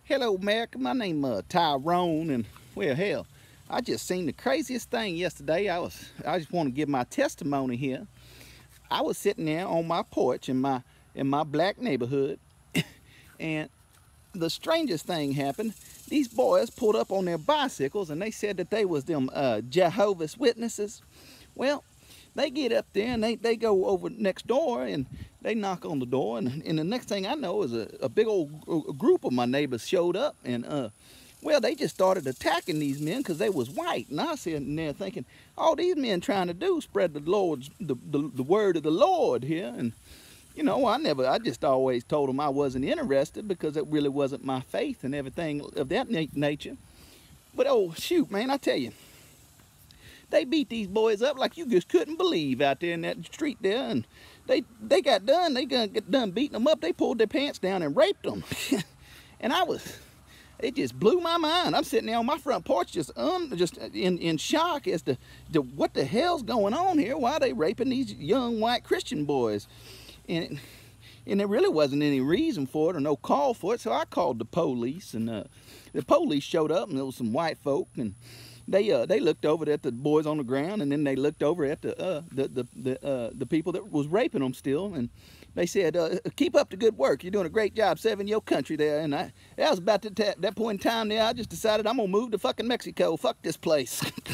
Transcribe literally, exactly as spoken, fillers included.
Hello, America. My name is uh, Tyrone, and well, hell, I just seen the craziest thing yesterday. I was, I just want to give my testimony here. I was sitting there on my porch in my in my black neighborhood, and the strangest thing happened. These boys pulled up on their bicycles, and they said that they was them uh, Jehovah's Witnesses. Well, they get up there and they, they go over next door and they knock on the door, and, and the next thing I know is a, a big old group of my neighbors showed up, and uh, well, they just started attacking these men because they was white. And I was sitting there thinking, all these men trying to do is spread the Lord's the, the, the word of the Lord here. And you know, I never, I just always told them I wasn't interested because it really wasn't my faith and everything of that na nature. But oh shoot, man, I tell you, they beat these boys up like you just couldn't believe out there in that street there. And they they got done, they got get done beating them up. They pulled their pants down and raped them. And I was, it just blew my mind. I'm sitting there on my front porch just um just in, in shock as to, to what the hell's going on here. Why are they raping these young white Christian boys? And, and there really wasn't any reason for it or no call for it, so I called the police, and uh, the police showed up, and there was some white folk, and they uh, they looked over at the boys on the ground, and then they looked over at the uh, the the the, uh, the people that was raping them still, and they said, uh, "Keep up the good work. You're doing a great job saving your country there." And I, that was about the that point in time there. I just decided I'm gonna move to fucking Mexico. Fuck this place.